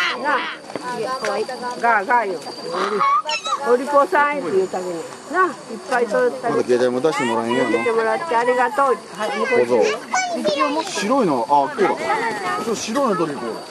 ガーガーよ。お利口さんって言うたけにな、いっぱい取ったり。 まだ携帯も出してもらえんよ見てもらってありがとう。はい、 小僧。白いの、あ、こうだ。ちょっと白いの取りに行こう。